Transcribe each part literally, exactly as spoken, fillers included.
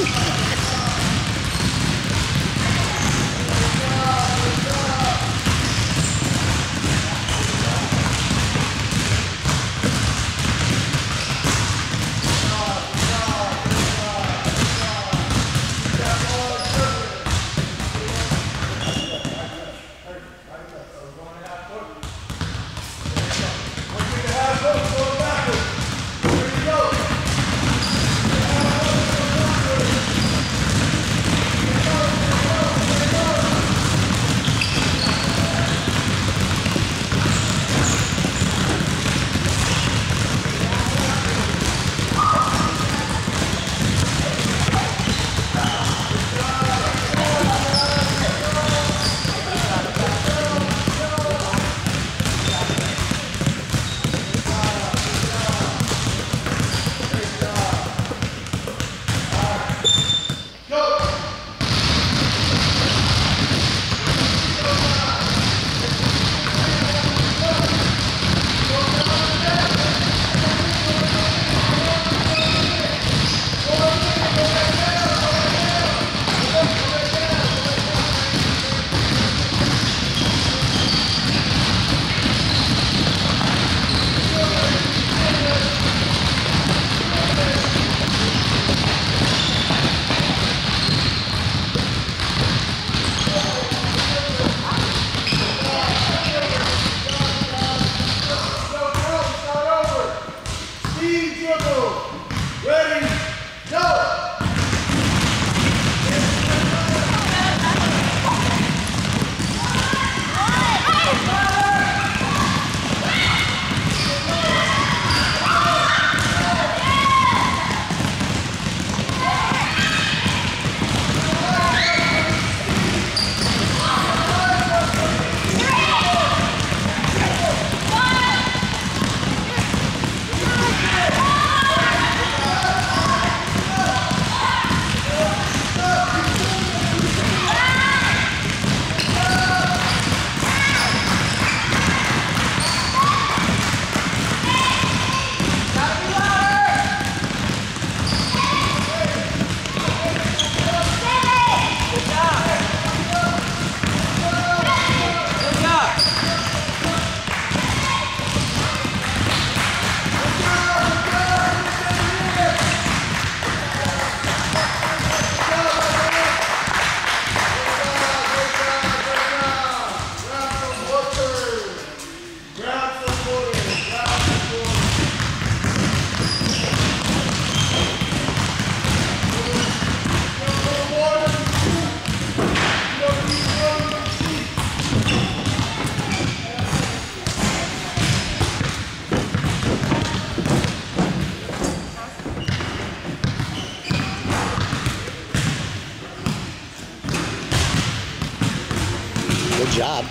Good job.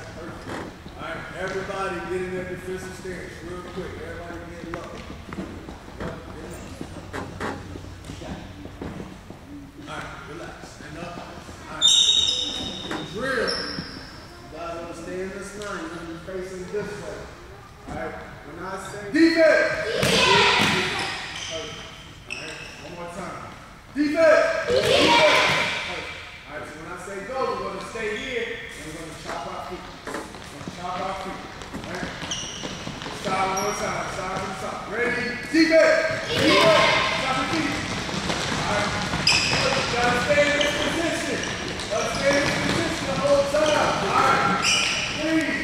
Perfect. All right, everybody get in that defensive stance real quick. Everybody get low. Yep, get low. All right, relax. Stand up. All right. Drill. You guys want to stay in this line. You're going to be facing this way. All right. When I say defense. Defense. All right. One more time. Defense. Defense. All right. So when I say go, we're going to stay here and we're going to chop our feet. We're going to chop our feet. All right. Stop one more time. Stop and stop. Ready? Defense. Defense. Chop your feet. All right. Gotta stay in this position. Gotta stay in this position the whole time. All right. Please.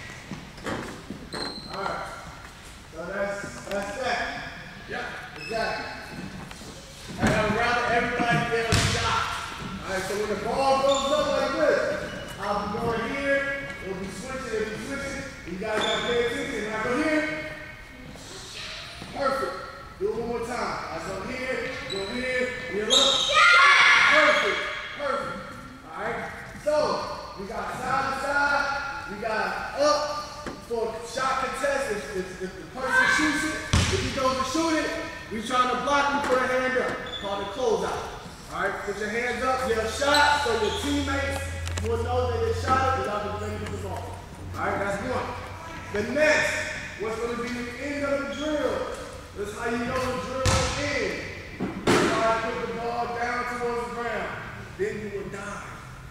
All right. So that's that's that. Yeah. Exactly. And I would rather everybody get a shot. All right. So when the ball goes up like this, I'll be going here. It'll be switching. It'll be switching. You guys gotta pay attention. When I go here. Perfect. Do it one more time. I go here. Go here. You look. Perfect, perfect. All right. So we got side to side. We got up for shot contest. If, if, if the person shoots it, if he goes to shoot it, we trying to block him. Put a hand up. Called a closeout. All right. Put your hands up. Get a shot so your teammates will know that they shot it without the bringing the ball. All right. That's one. The next, what's going to be the end of the drill? That's how you know the drill is in. I put the ball down towards the ground. Then you will die.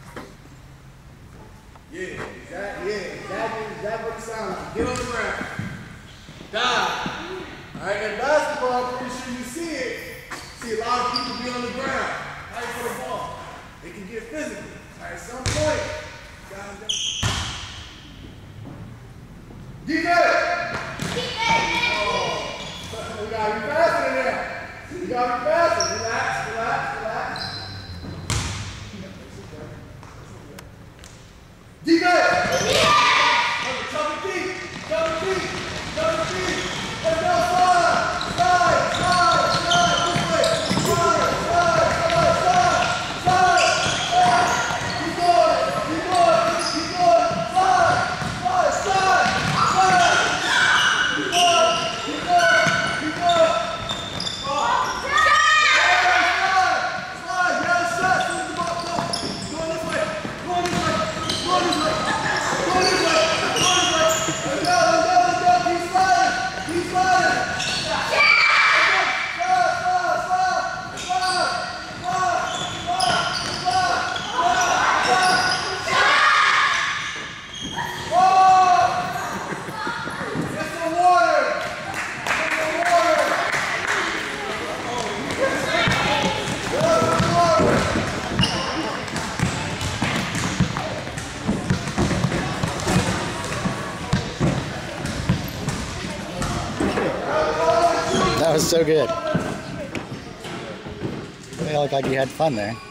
Yeah, exactly. Yeah, exactly. Exactly what it sounds like. Get on the ground. Die. All right, in basketball, I'm pretty sure you see it. See a lot of people be on the ground. Fight for the ball. They can get physical. All right, at some point, guys. Defense. Defense. Oh, we gotta be faster than that. You gotta be faster. Relax, relax, relax. Defense! Defense! Chop your feet! Chop your feet! Chop your feet! Let's go! Slide! Slide! Slide! Slide! This way! Slide! Slide! Slide! Slide! Slide! Keep going! Keep going! Keep going! Slide! Slide! Slide! Slide! Keep going! Keep going! Keep going! That was so good. You look like you had fun there.